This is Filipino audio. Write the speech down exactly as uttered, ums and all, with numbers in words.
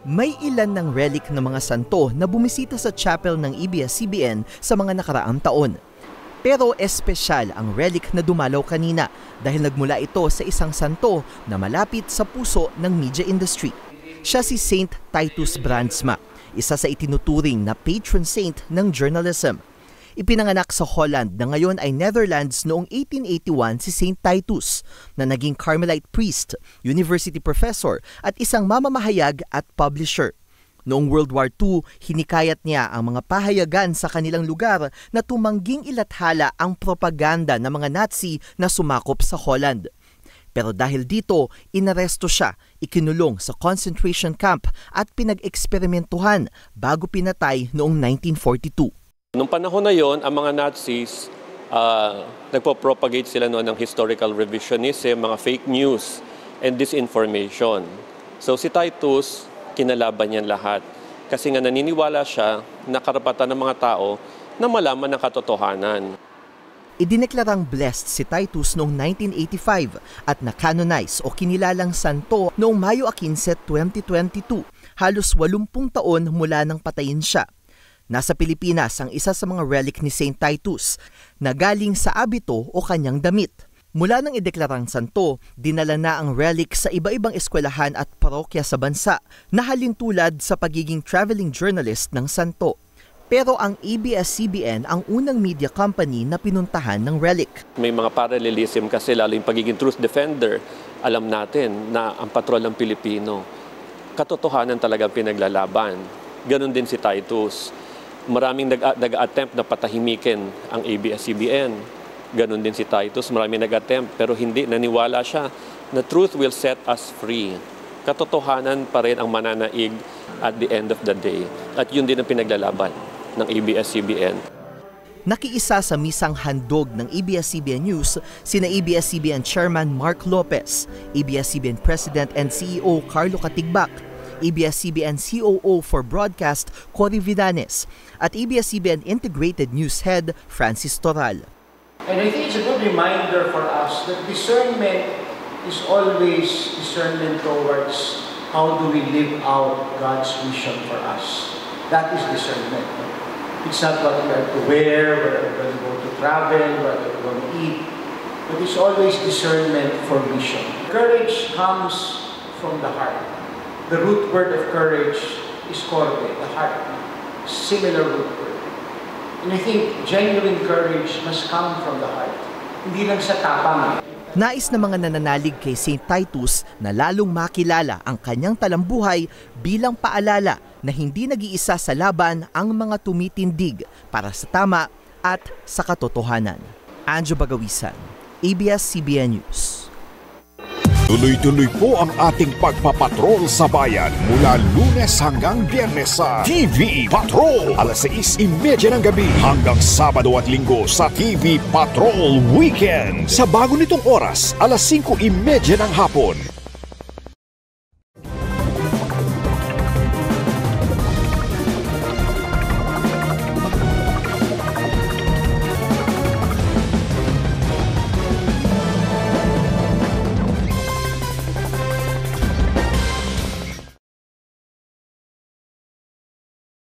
May ilan ng relic ng mga santo na bumisita sa chapel ng A B S C B N sa mga nakaraang taon. Pero espesyal ang relic na dumalaw kanina dahil nagmula ito sa isang santo na malapit sa puso ng media industry. Siya si Saint Titus Brandsma, isa sa itinuturing na patron saint ng journalism. Ipinanganak sa Holland na ngayon ay Netherlands noong eighteen eighty-one si Saint Titus na naging Carmelite priest, university professor at isang mamamahayag at publisher. Noong World War Two, hinikayat niya ang mga pahayagan sa kanilang lugar na tumangging ilathala ang propaganda ng mga Nazi na sumakop sa Holland. Pero dahil dito, inaresto siya, ikinulong sa concentration camp at pinag-eksperimentuhan bago pinatay noong nineteen forty-two. Noong panahon na yon, ang mga Nazis, uh, nagpo-propagate sila noon ng historical revisionism, mga fake news, and disinformation. So si Titus, kinalaban niyan lahat. Kasi nga naniniwala siya na karapatan ng mga tao na malaman ng katotohanan. Idineklarang blessed si Titus noong nineteen eighty-five at na-canonize o kinilalang santo noong Mayo fifteen, twenty twenty-two, halos walumpung taon mula nang patayin siya. Nasa Pilipinas ang isa sa mga relic ni Saint Titus na galing sa abito o kanyang damit. Mula nang ideklarang santo, dinala na ang relic sa iba-ibang eskwelahan at parokya sa bansa na halintulad sa pagiging traveling journalist ng santo. Pero ang A B S C B N ang unang media company na pinuntahan ng relic. May mga parallelism kasi lalo yung pagiging truth defender. Alam natin na ang patrol ng Pilipino, katotohanan talaga pinaglalaban. Ganon din si Titus. Maraming nag-attempt na patahimikin ang A B S C B N. Ganon din si Titus, maraming nag-attempt pero hindi, naniwala siya na truth will set us free. Katotohanan pa rin ang mananaig at the end of the day. At yun din ang pinaglalaban ng A B S C B N. Nakiisa sa misang handog ng A B S C B N News sina A B S C B N Chairman Mark Lopez, A B S C B N President and C E O Carlo Katigbak, A B S C B N C O O for Broadcast Cory Vidanes, at A B S C B N Integrated News Head Francis Toral. And I think it's a good reminder for us that discernment is always discernment towards how do we live out God's mission for us. That is discernment. It's not what we are to wear, whether we're going to go to travel, whether we're going to eat, but it's always discernment for mission. Courage comes from the heart. The root word of courage is corbe, the heart. Similar root word. And I think genuine courage must come from the heart. Hindi lang sa tapang. Nais na mga nananalig kay Saint Titus na lalong makilala ang kanyang talambuhay bilang paalala na hindi nag-iisa sa laban ang mga tumitindig para sa tama at sa katotohanan. Anjo Bagawisan, A B S C B N News. Tuloy-tuloy po ang ating pagpapatrol sa bayan mula Lunes hanggang Biyernes sa T V Patrol alas sais trenta ng gabi hanggang Sabado at Linggo sa T V Patrol Weekend sa bago nitong oras alas singko trenta ng hapon.